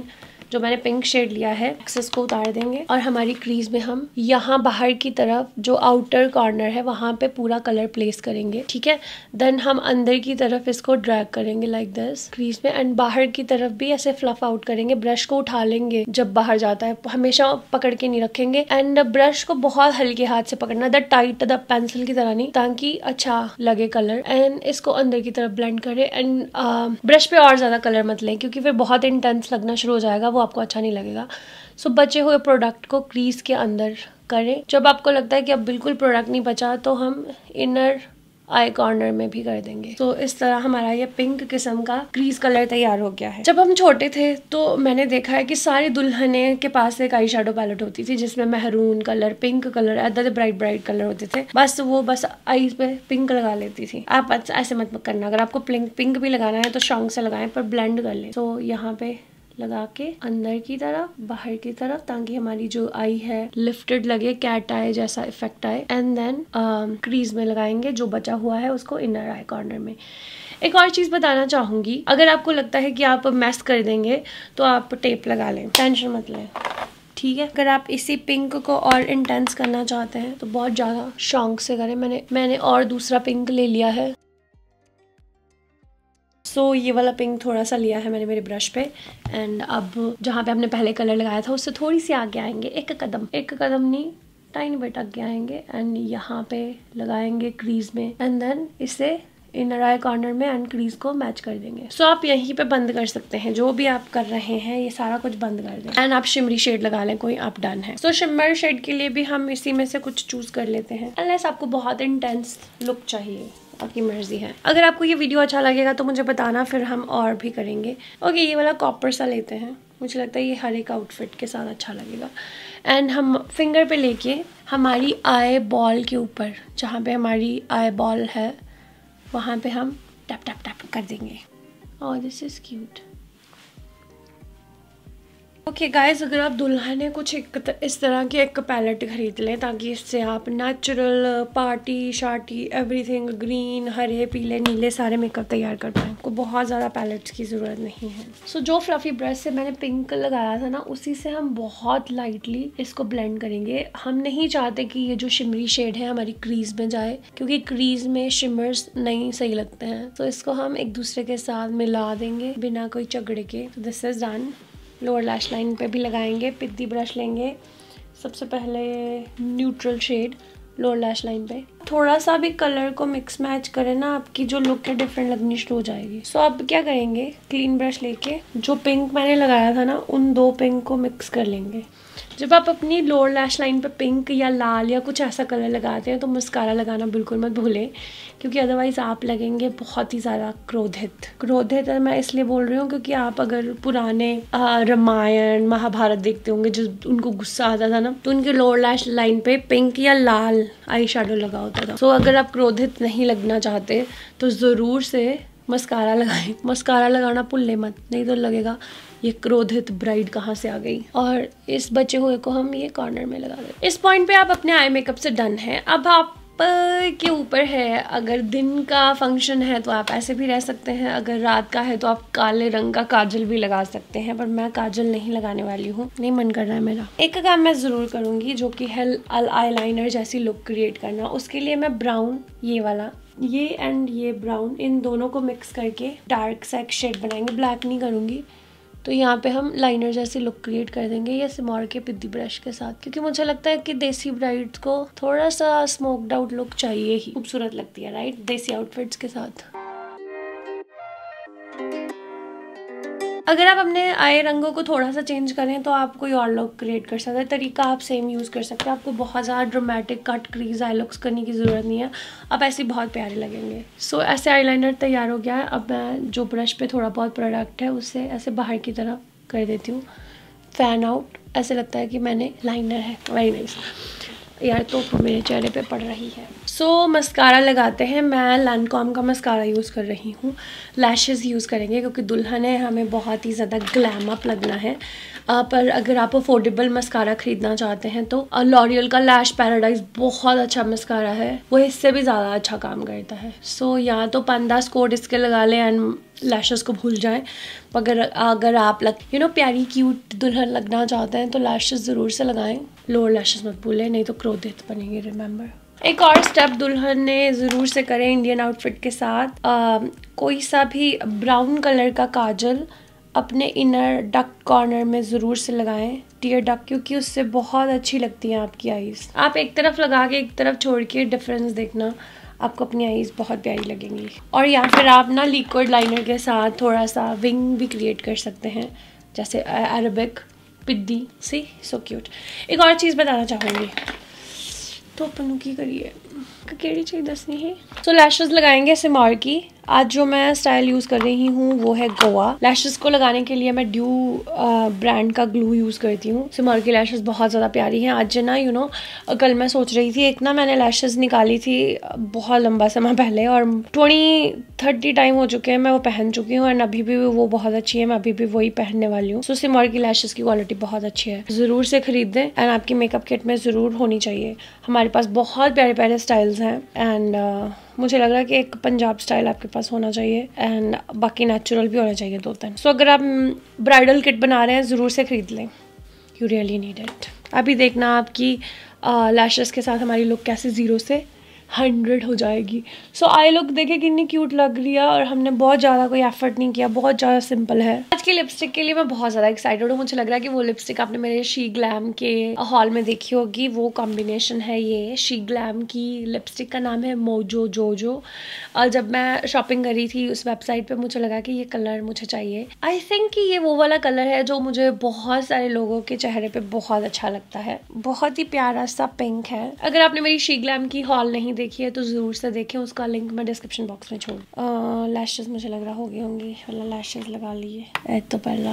जो मैंने पिंक शेड लिया है एक्सेस को उतार देंगे और हमारी क्रीज में हम यहाँ बाहर की तरफ जो आउटर कॉर्नर है वहां पे पूरा कलर प्लेस करेंगे, ठीक है। देन हम अंदर की तरफ इसको ड्रैग करेंगे लाइक दिस क्रीज में, एंड बाहर की तरफ भी ऐसे फ्लफ आउट करेंगे। ब्रश को उठा लेंगे जब बाहर जाता है, हमेशा पकड़ के नहीं रखेंगे, एंड ब्रश को बहुत हल्के हाथ से पकड़ना, द टाइट द पेंसिल की तरह नहीं, ताकि अच्छा लगे कलर। एंड इसको अंदर की तरफ ब्लेंड करें, एंड ब्रश पे और ज्यादा कलर मत लें क्योंकि फिर बहुत इंटेंस लगना शुरू हो जाएगा, वो आपको अच्छा नहीं लगेगा। सो so, बचे हुए प्रोडक्ट को क्रीज के अंदर करें। जब आपको लगता है कि अब बिल्कुल प्रोडक्ट नहीं बचा तो हम इनर आई कॉर्नर में भी कर देंगे। तो इस तरह हमारा ये पिंक किस्म का क्रीज कलर तैयार हो गया है। जब हम छोटे थे तो मैंने देखा है कि सारी दुल्हने के पास एक आई शेडो पैलेट होती थी जिसमें महरून कलर, पिंक कलर, ऐसे ब्राइट ब्राइट कलर होते थे। बस वो बस आईज पे पिंक लगा लेती थी। आप ऐसे मत करना, अगर आपको पिंक पिंक भी लगाना है तो स्ट्रॉन्ग से लगाएं, पर ब्लेंड कर ले। तो यहाँ पे लगा के अंदर की तरफ, बाहर की तरफ, ताकि हमारी जो आई है लिफ्टेड लगे, कैट आए जैसा इफेक्ट आए। एंड देन क्रीज में लगाएंगे, जो बचा हुआ है उसको इनर आई कॉर्नर में। एक और चीज बताना चाहूंगी, अगर आपको लगता है कि आप मैस कर देंगे तो आप टेप लगा लें, टेंशन मत लें, ठीक है। अगर आप इसी पिंक को और इंटेंस करना चाहते हैं तो बहुत ज्यादा शौक से करें। मैंने मैंने और दूसरा पिंक ले लिया है। सो so, ये वाला पिंक थोड़ा सा लिया है मैंने मेरे ब्रश पे, एंड अब जहाँ पे हमने पहले कलर लगाया था उससे थोड़ी सी आगे आएंगे, एक कदम एक कदम नहीं टाइनी बिट आगे आएंगे, एंड यहाँ पे लगाएंगे क्रीज में, एंड देन इसे इनर आई कॉर्नर में एंड क्रीज को मैच कर देंगे। सो so, आप यहीं पे बंद कर सकते हैं, जो भी आप कर रहे हैं ये सारा कुछ बंद कर दें, एंड आप शिमरी शेड लगा लें कोई, आप डन है। सो so, शिमर शेड के लिए भी हम इसी में से कुछ चूज कर लेते हैं, अनलेस आपको बहुत इंटेंस लुक चाहिए, आपकी मर्जी है। अगर आपको ये वीडियो अच्छा लगेगा तो मुझे बताना, फिर हम और भी करेंगे। ओके, ये वाला कॉपर सा लेते हैं, मुझे लगता है ये हर एक आउटफिट के साथ अच्छा लगेगा। एंड हम फिंगर पे लेके हमारी आई बॉल के ऊपर, जहाँ पे हमारी आई बॉल है वहाँ पे हम टैप टैप टैप कर देंगे। Oh this is cute. Okay guys, अगर आप दुल्हन है कुछ एक इस तरह की एक पैलेट खरीद लें ताकि इससे आप नेचुरल पार्टी शार्टी एवरीथिंग, ग्रीन, हरे, पीले, नीले सारे मेकअप तैयार कर पाएँ। आपको बहुत ज़्यादा पैलेट्स की ज़रूरत नहीं है। सो so, जो फ्लफी ब्रश से मैंने पिंक लगाया था ना, उसी से हम बहुत लाइटली इसको ब्लेंड करेंगे। हम नहीं चाहते कि ये जो शिमरी शेड है हमारी क्रीज में जाए, क्योंकि क्रीज में शिमर्स नहीं सही लगते हैं। तो इसको हम एक दूसरे के साथ मिला देंगे बिना कोई झगड़े के। This is done. Lower lash line पे भी लगाएंगे, पिद्दी ब्रश लेंगे, सबसे पहले neutral shade lower lash line पे। थोड़ा सा भी कलर को मिक्स मैच करें ना, आपकी जो लुक है डिफरेंट लगनी शुरू हो जाएगी। सो so, अब क्या करेंगे, क्लीन ब्रश लेके जो पिंक मैंने लगाया था ना, उन दो पिंक को मिक्स कर लेंगे। जब आप अपनी लोअर लैश लाइन पे पिंक या लाल या कुछ ऐसा कलर लगाते हैं तो मस्कारा लगाना बिल्कुल मत भूलें, क्योंकि अदरवाइज आप लगेंगे बहुत ही ज़्यादा क्रोधित। क्रोधित मैं इसलिए बोल रही हूँ क्योंकि आप अगर पुराने रामायण महाभारत देखते होंगे, जो उनको गुस्सा आता था ना, तो उनके लोअर लैश लाइन पे पिंक या लाल आई शेडो लगा होता था। सो so, अगर आप क्रोधित नहीं लगना चाहते तो ज़रूर से मस्कारा लगाएं। मस्कारा लगाना भूले मत, नहीं तो लगेगा ये क्रोधित ब्राइड कहाँ से आ गई। और इस बचे हुए को हम ये कॉर्नर में लगा दें। इस पॉइंट पे आप अपने आई मेकअप से डन है। अब आप के ऊपर है, अगर दिन का फंक्शन है तो आप ऐसे भी रह सकते हैं, अगर रात का है तो आप काले रंग का काजल भी लगा सकते हैं, पर मैं काजल नहीं लगाने वाली हूँ, नहीं मन कर रहा है मेरा। एक काम मैं ज़रूर करूँगी जो कि है आई लाइनर जैसी लुक क्रिएट करना। उसके लिए मैं ब्राउन, ये वाला, ये एंड ये ब्राउन, इन दोनों को मिक्स करके डार्क सा एक शेड बनाएंगे। ब्लैक नहीं करूँगी, तो यहाँ पे हम लाइनर जैसी लुक क्रिएट कर देंगे ये सिमोर के पिद्दी ब्रश के साथ, क्योंकि मुझे लगता है कि देसी ब्राइड्स को थोड़ा सा स्मोक्ड आउट लुक चाहिए ही, खूबसूरत लगती है राइट, देसी आउटफिट्स के साथ। अगर आप अपने आई रंगों को थोड़ा सा चेंज करें तो आप कोई और लुक क्रिएट कर सकते हैं। तरीका आप सेम यूज़ कर सकते हैं, आपको बहुत ज़्यादा dramatic cut crease eye looks करने की ज़रूरत नहीं है, आप ऐसे बहुत प्यारे लगेंगे। सो so, ऐसे आईलाइनर तैयार हो गया है। अब मैं जो ब्रश पे थोड़ा बहुत प्रोडक्ट है उससे ऐसे बाहर की तरफ कर देती हूँ, फैन आउट, ऐसे लगता है कि मैंने लाइनर है, वेरी नाइस। यार तो मेरे चेहरे पे पड़ रही है। सो so, मस्कारा लगाते हैं। मैं लैंडकॉम का मस्कारा यूज़ कर रही हूँ। लैशेस यूज़ करेंगे क्योंकि दुल्हन है, हमें बहुत ही ज़्यादा ग्लैम अप लगना है। आ, पर अगर आप अफोर्डेबल मस्कारा ख़रीदना चाहते हैं तो लॉरियल का लैश पैराडाइज बहुत अच्छा मस्कारा है, वो इससे भी ज़्यादा अच्छा काम करता है। सो so, या तो पंद्रह कोड इसके लगा लें एंड लैशेस को भूल जाएं। अगर अगर आप लग यू नो प्यारी क्यूट दुल्हन लगना चाहते हैं तो लैशेस ज़रूर से लगाएं। लोअर लैशेस मत भूलें, नहीं तो क्रोधित बनेंगे, रिमेंबर। एक और स्टेप दुल्हन ने ज़रूर से करें इंडियन आउटफिट के साथ। आ, कोई सा भी ब्राउन कलर का काजल अपने इनर डक कॉर्नर में ज़रूर से लगाएं, टीयर डक, क्योंकि उससे बहुत अच्छी लगती हैं आपकी आईज़। आप एक तरफ लगा के एक तरफ छोड़ के डिफरेंस देखना, आपको अपनी आईज़ बहुत प्यारी लगेंगी। और या फिर आप ना लिक्विड लाइनर के साथ थोड़ा सा विंग भी क्रिएट कर सकते हैं, जैसे अरेबिक पिद्दी सी, सो क्यूट। एक और चीज़ बताना चाहूँगी, तो अपन की करिए केड़ी चीज़ दसनी है। सो लैशेस लगाएंगे सिमार की। आज जो मैं स्टाइल यूज़ कर रही हूँ वो है गोवा। लैशेस को लगाने के लिए मैं ड्यू ब्रांड का ग्लू यूज़ करती हूँ। सिमार की लैशेस बहुत ज़्यादा प्यारी हैं। आज ना यू नो कल मैं सोच रही थी, एक ना मैंने लैशेस निकाली थी बहुत लंबा समय पहले और ट्वेंटी थर्टी टाइम हो चुके हैं मैं वो पहन चुकी हूँ एंड अभी भी वो बहुत अच्छी है, मैं अभी भी वही पहनने वाली हूँ। सो सिमार की लैशेस की क्वालिटी बहुत अच्छी है, ज़रूर से खरीद दें एंड आपकी मेकअप किट में ज़रूर होनी चाहिए। हमारे पास बहुत प्यारे प्यारे स्टाइल्स हैं एंड uh, मुझे लग रहा है कि एक पंजाब स्टाइल आपके पास होना चाहिए एंड बाकी नेचुरल भी होना चाहिए दो तीन। सो so, अगर आप ब्राइडल किट बना रहे हैं ज़रूर से खरीद लें, यू रियली नीड इट। अभी देखना आपकी लैशेस uh, के साथ हमारी लुक कैसे ज़ीरो से हंड्रेड हो जाएगी। सो आई लुक देखे कितनी क्यूट लग रही है और हमने बहुत ज़्यादा कोई एफर्ट नहीं किया, बहुत ज़्यादा सिंपल है। आज की लिपस्टिक के लिए मैं बहुत ज़्यादा एक्साइटेड हूँ। मुझे लग रहा है कि वो लिपस्टिक आपने मेरे शी ग्लैम के हॉल में देखी होगी, वो कॉम्बिनेशन है ये। शी ग्लैम की लिपस्टिक का नाम है मोजो जोजो। और जब मैं शॉपिंग करी थी उस वेबसाइट पर मुझे लगा कि ये कलर मुझे चाहिए। आई थिंक कि ये वो वाला कलर है जो मुझे बहुत सारे लोगों के चेहरे पर बहुत अच्छा लगता है। बहुत ही प्यारा सा पिंक है। अगर आपने मेरी शी ग्लैम की हॉल नहीं देखी है तो ज़रूर से देखें, उसका लिंक मैं डिस्क्रिप्शन बॉक्स में छोड़। लैशेस मुझे लग रहा हो गई होंगी, मतलब लैशेस लगा लिए। एक तो पहला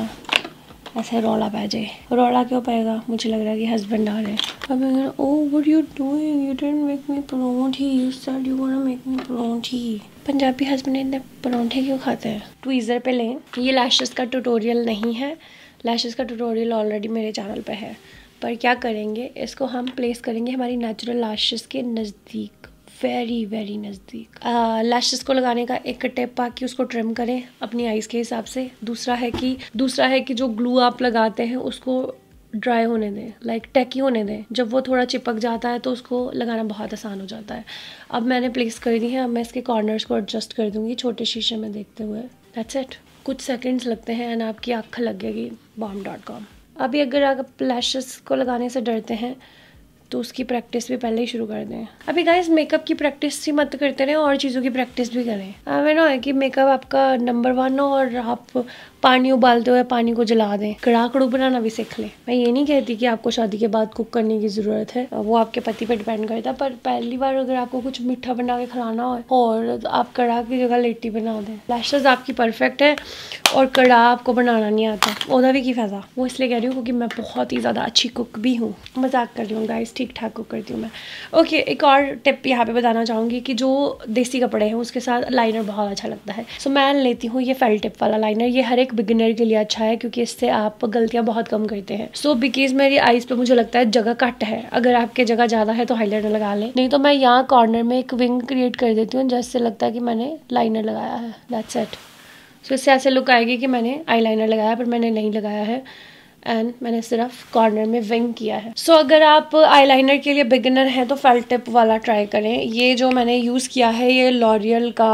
ऐसे रौला पै जाए, रौला क्यों पाएगा, मुझे लग रहा है कि हस्बैंड आ रहे हैं। Oh what you doing, you didn't make me परोंठी, you said you gonna make me परोंठी। पंजाबी हस्बैंड इतने परोंठे क्यों खाते हैं। ट्वीज़र पे लें। ये लैशेस का ट्यूटोरियल नहीं है, लैशेस का ट्यूटोरियल ऑलरेडी मेरे चैनल पे है। पर क्या करेंगे, इसको हम प्लेस करेंगे हमारी नेचुरल लैशेस के नज़दीक, वेरी वेरी नज़दीक। लैशेस को लगाने का एक टिप बाकी उसको ट्रिम करें अपनी आईज़ के हिसाब से। दूसरा है कि दूसरा है कि जो ग्लू आप लगाते हैं उसको ड्राई होने दें, लाइक टैकी होने दें। जब वो थोड़ा चिपक जाता है तो उसको लगाना बहुत आसान हो जाता है। अब मैंने प्लेस कर दी है, अब मैं इसके कॉर्नर्स को एडजस्ट कर दूँगी छोटे शीशे में देखते हुए। That's it. कुछ सेकेंड्स लगते हैं एंड आपकी आँख लगेगी बॉम डॉट कॉम। अभी अगर आप लैशेस को लगाने से डरते हैं तो उसकी प्रैक्टिस भी पहले ही शुरू कर दें। अभी गाइस मेकअप की प्रैक्टिस ही मत करते रहें, और चीज़ों की प्रैक्टिस भी करें। हमें ना है कि मेकअप आपका नंबर वन हो और आप पानी उबालते हुए पानी को जला दें। कड़ा कड़ू बनाना भी सीख लें। मैं ये नहीं कहती कि आपको शादी के बाद कुक करने की ज़रूरत है, वो आपके पति पर डिपेंड करता है। पर पहली बार अगर आपको कुछ मीठा बना के खिलाना हो और आप कड़ा की जगह लेटी बना दें। लैशेस आपकी परफेक्ट है और कड़ा आपको बनाना नहीं आता, ओदा भी की फ़ायदा। वो इसलिए कह रही हूँ क्योंकि मैं बहुत ही ज़्यादा अच्छी कुक भी हूँ, मजाक कर रही हूँ गाइस, ठीक ठाक कुक करती हूँ मैं। ओके, एक और टिप यहाँ पे बताना चाहूँगी कि जो देसी कपड़े हैं उसके साथ लाइनर बहुत अच्छा लगता है। सो मैं लेती हूँ ये फेल टिप वाला लाइनर। ये हर एक बिगिनर के लिए अच्छा है क्योंकि इससे आप गलतियाँ बहुत कम करते हैं। सो बिकॉज मेरी आईज पे मुझे लगता है जगह कट है, अगर आपके जगह ज़्यादा है तो हाईलाइटर लगा लें, नहीं तो मैं यहाँ कॉर्नर में एक विंग क्रिएट कर देती हूँ जिससे लगता है कि मैंने लाइनर लगाया है। That's it. सो इससे ऐसे लुक आएगी कि मैंने आईलाइनर लगाया पर मैंने नहीं लगाया है एंड मैंने सिर्फ कॉर्नर में विंग किया है। सो so, अगर आप आईलाइनर के लिए बिगिनर हैं तो फेल टिप वाला ट्राई करें। ये जो मैंने यूज़ किया है ये लॉरियल का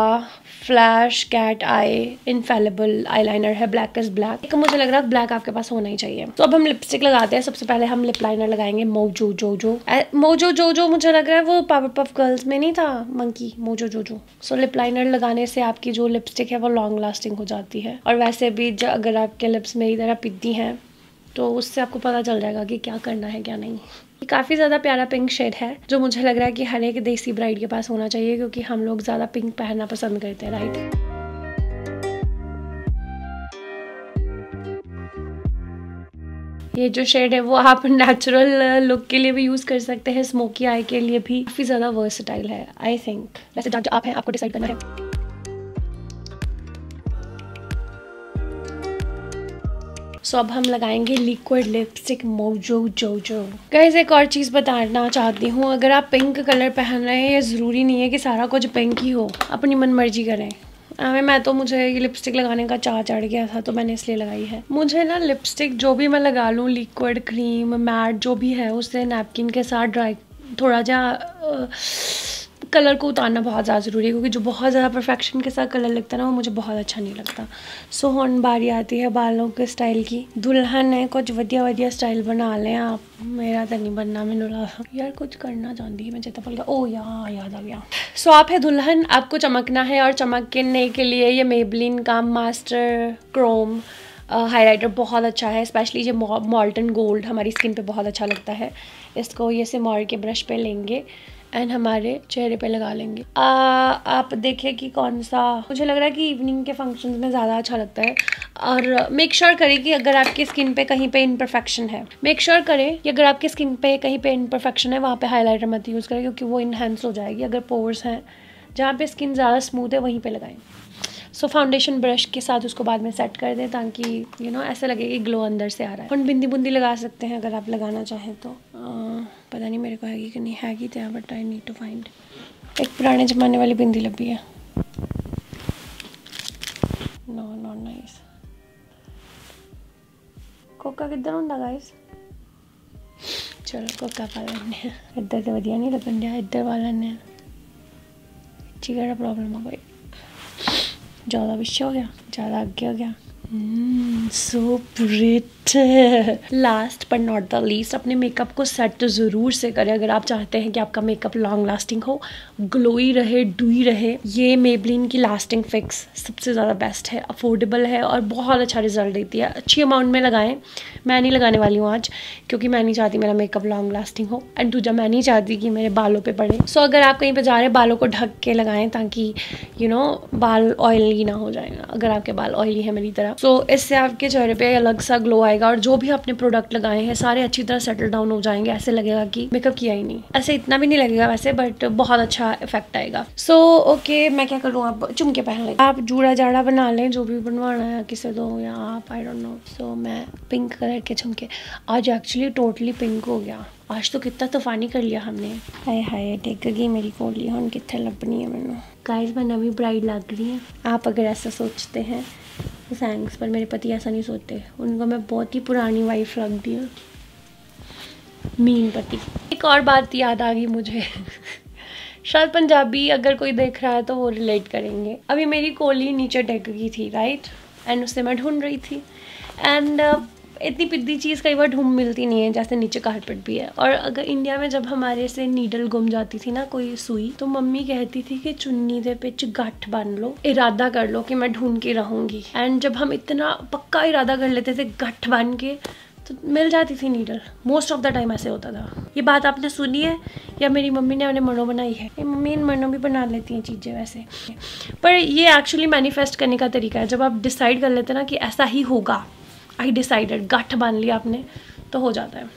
flash cat eye infallible eyeliner है, ब्लैक इज ब्लैक। मुझे लग रहा है ब्लैक आपके पास होना ही चाहिए। तो अब हम लिपस्टिक लगाते हैं। सबसे पहले हम लिप लाइनर लगाएंगे मोजो जोजो। मोजो जोजो मुझे लग रहा है वो पावर पफ गर्ल्स में नहीं था मंकी, मोजो जोजो। सो लिप लाइनर लगाने से आपकी जो लिपस्टिक है वो लॉन्ग लास्टिंग हो जाती है। और वैसे भी अगर आपके लिप्स मेरी तरह पिद्दी हैं तो उससे आपको पता चल जाएगा कि क्या करना है क्या नहीं। ये काफ़ी ज़्यादा प्यारा पिंक शेड है जो मुझे लग रहा है कि हर एक देसी ब्राइड के पास होना चाहिए क्योंकि हम लोग ज़्यादा पिंक पहनना पसंद करते हैं, राइट। ये जो शेड है वो आप नेचुरल लुक के लिए भी यूज़ कर सकते हैं, स्मोकी आई के लिए भी काफ़ी ज़्यादा वर्सेटाइल है आई थिंक। वैसे जहाँ जो आप हैं आपको डिसाइड करना है। सो so, अब हम लगाएंगे liquid lipstick Mojo Jojo. Guys एक और चीज़ बताना चाहती हूँ, अगर आप पिंक कलर पहन रहे हैं ये ज़रूरी नहीं है कि सारा कुछ पिंक ही हो, अपनी मन मर्जी करें। हमें मैं तो मुझे ये लिपस्टिक लगाने का चाह चढ़ गया था तो मैंने इसलिए लगाई है। मुझे ना लिपस्टिक जो भी मैं लगा लूँ, लिक्विड क्रीम मैट जो भी है, उसे नैपकिन के साथ ड्राई थोड़ा जा कलर को उतारना बहुत ज़्यादा ज़रूरी है, क्योंकि जो बहुत ज़्यादा परफेक्शन के साथ कलर लगता है ना वो मुझे बहुत अच्छा नहीं लगता। सो so, ਹੁਣ बारी आती है बालों के स्टाइल की। दुल्हन है, कुछ वधिया वधिया स्टाइल बना लें आप। मेरा तो नहीं बनना, मैंने लगा यार कुछ करना चाहती है मैं, चेता भूल गया। ओ यार याद आ गया। सो so, आप है दुल्हन, आपको चमकना है और चमकने के लिए ये मेबलिन का मास्टर क्रोम हाइलाइटर uh, बहुत अच्छा है। स्पेशली ये मॉल्टन गोल्ड हमारी स्किन पे बहुत अच्छा लगता है। इसको ये सिमोर के ब्रश पे लेंगे एंड हमारे चेहरे पे लगा लेंगे। आ, आप देखें कि कौन सा, मुझे लग रहा है कि इवनिंग के फंक्शंस में ज़्यादा अच्छा लगता है। और मेक श्योर करें कि अगर आपकी स्किन पे कहीं पे इनपरफेक्शन है, मेक श्योर करें कि अगर आपकी स्किन पे कहीं पे इनपरफेक्शन है वहाँ पे हाइलाइटर मत यूज़ करें, क्योंकि वो इन्हेंस हो जाएगी। अगर पोर्स हैं जहाँ पे स्किन ज़्यादा स्मूथ है वहीं पर लगाएं। सो so, फाउंडेशन ब्रश के साथ उसको बाद में सेट कर दें ताकि यू you नो know, ऐसा लगे कि ग्लो अंदर से आ रहा है। और बिंदी बुंदी लगा सकते हैं अगर आप लगाना चाहें तो। आ, पता नहीं मेरे को हैगी कि नहीं हैगी तो, but I need to find. एक पुराने ज़माने वाली बिंदी लगी है। No not nice. कोका किधर होंदा गाइस? चलो कोका पा लेने। इधर तो वधिया नहीं लगन दिया, इधर पा लेने। चिकन प्रॉब्लम हो गई, ज़्यादा विश हो गया, ज़्यादा आगे हो गया। So pretty. Last but not the least, अपने मेकअप को सेट तो ज़रूर से करें अगर आप चाहते हैं कि आपका मेकअप लॉन्ग लास्टिंग हो, ग्लोई रहे, डुई रहे। ये मेबलिन की लास्टिंग फिक्स सबसे ज़्यादा बेस्ट है, अफोर्डेबल है और बहुत अच्छा रिजल्ट देती है। अच्छी अमाउंट में लगाएं। मैं नहीं लगाने वाली हूँ आज, क्योंकि मैं नहीं चाहती मेरा मेकअप लॉन्ग लास्टिंग हो, एंड दूजा मैं नहीं चाहती कि मेरे बालों पे पड़े। सो so, अगर आप कहीं पे जा रहे हैं बालों को ढक के लगाएं ताकि यू नो बाल ऑयली ना हो जाएगा, अगर आपके बाल ऑयली है मेरी तरह। सो so, इससे आपके चेहरे पे अलग सा ग्लो आएगा और जो भी आपने प्रोडक्ट लगाए हैं सारे अच्छी तरह सेटल डाउन हो जाएंगे। ऐसे लगेगा कि मेकअप किया ही नहीं। ऐसे इतना भी नहीं लगेगा वैसे, बट बहुत अच्छा इफेक्ट आएगा। सो so, ओके okay, मैं क्या करूँ, अब झुमके पहन लें। आप जूड़ा जाड़ा बना लें, जो भी बनवाना है किसी दो, या आप आई डोंट नो। सो मैं पिंक कलर के झुमके, आज एक्चुअली टोटली पिंक हो गया। आज तो कितना तूफानी कर लिया हमने। हाय हाय टेक गई मेरी कोली, हम कितने लपनी है मैंने। गाइस मैं नवी ब्राइड लग रही है। आप अगर ऐसा सोचते हैं तो थैंक्स, पर मेरे पति ऐसा नहीं सोचते। उनको मैं बहुत ही पुरानी वाइफ लग दी हूँ, मीन पति। एक और बात याद आ गई मुझे शायद पंजाबी अगर कोई देख रहा है तो वो रिलेट करेंगे। अभी मेरी कोली नीचे टेक गई थी राइट, एंड उससे मैं ढूंढ रही थी। एंड uh, इतनी पिद्दी चीज़ कई बार ढूंढ मिलती नहीं है, जैसे नीचे कारपेट भी है। और अगर इंडिया में जब हमारे से नीडल गुम जाती थी ना, कोई सुई, तो मम्मी कहती थी कि चुन्नी दे पिच गाठ बांध लो, इरादा कर लो कि मैं ढूंढ के रहूंगी। एंड जब हम इतना पक्का इरादा कर लेते थे गाठ बांध के, तो मिल जाती थी needle. Most of the time ऐसे होता था। ये बात आपने सुनी है या मेरी मम्मी ने अपने मनो बनाई है? ये मम्मी इन मनो भी बना लेती हैं चीज़ें वैसे, पर ये एक्चुअली मैनिफेस्ट करने का तरीका है। जब आप डिसाइड कर लेते ना कि ऐसा ही होगा, आई डिसाइडेड, गाठ बांध लिया आपने, तो हो जाता है।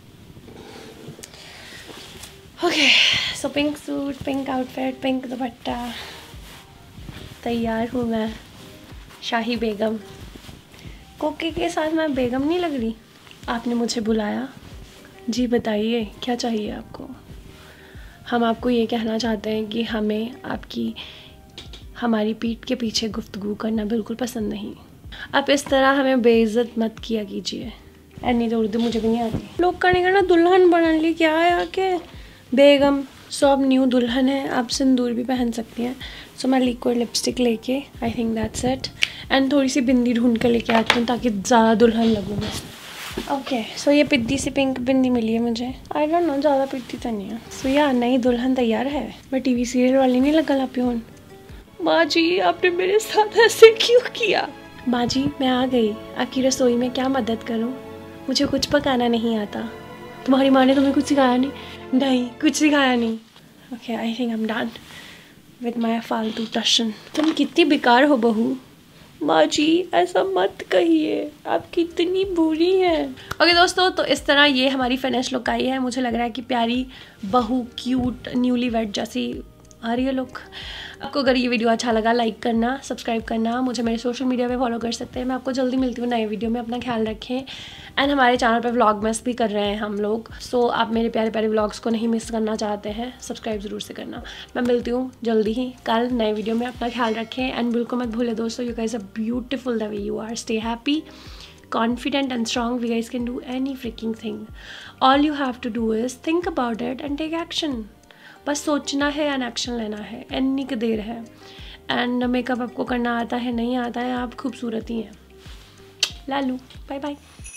Okay so pink suit, pink outfit, pink dupatta, तैयार हूँ मैं शाही बेगम। कोके के साथ मैं बेगम नहीं लग रही? आपने मुझे बुलाया, जी बताइए क्या चाहिए आपको। हम आपको ये कहना चाहते हैं कि हमें आपकी हमारी पीठ के पीछे गुफ्तगू करना बिल्कुल पसंद नहीं। आप इस तरह हमें बेइज्जत मत किया कीजिए। नहीं तो उर्दू मुझे भी नहीं आती। लोग करने का ना दुल्हन बनने ली क्या है आके बेगम। सो अब न्यू दुल्हन है, आप सिंदूर भी पहन सकती हैं। सो मैं लिक्विड लिपस्टिक लेके, I think that's it, and थोड़ी सी बिंदी ढूंढ कर लेके आती हूँ ताकि ज़्यादा दुल्हन लगूँ मैं। ओके सो ये पिद्दी सी पिंक बिंदी मिली है मुझे, आई डोंट नो ज़्यादा पिद्दी तो नहीं है। सो यार नई दुल्हन तैयार है। मैं टीवी सीरियल वाली नहीं लगा ला प्योन। माँ जी आपने मेरे साथ ऐसे क्यों किया? माँ जी मैं आ गई, आपकी रसोई में क्या मदद करूँ? मुझे कुछ पकाना नहीं आता। तुम्हारी माँ ने तुम्हें कुछ सिखाया नहीं? नहीं कुछ सिखाया नहीं। Okay I think I am done with my फालतू टशन। तुम कितनी बेकार हो बहू, माँ जी ऐसा मत कहिए, आप कितनी बुरी हैं। ओके दोस्तों, तो इस तरह ये हमारी फिनिश लुक आई है। मुझे लग रहा है कि प्यारी बहू, क्यूट न्यूली वेड जैसी आ रही है लुक। आपको अगर ये वीडियो अच्छा लगा, लाइक करना, सब्सक्राइब करना, मुझे मेरे सोशल मीडिया पे फॉलो कर सकते हैं। मैं आपको जल्दी मिलती हूँ नए वीडियो में। अपना ख्याल रखें। एंड हमारे चैनल पे व्लॉग मिस भी कर रहे हैं हम लोग, सो so, आप मेरे प्यारे प्यारे व्लॉग्स को नहीं मिस करना चाहते हैं, सब्सक्राइब ज़रूर से करना। मैं मिलती हूँ जल्दी ही कल नए वीडियो में। अपना ख्याल रखें एंड बिल्कुल मत भूलें दोस्तों, you guys are beautiful the way you are. Stay happy, confident and strong. We guys can do any freaking thing. All you have to do is think about it and take action. बस सोचना है and action लेना है, इतनी की देर है। And makeup आपको करना आता है, नहीं आता है, आप खूबसूरत ही हैं। Lalu, bye bye.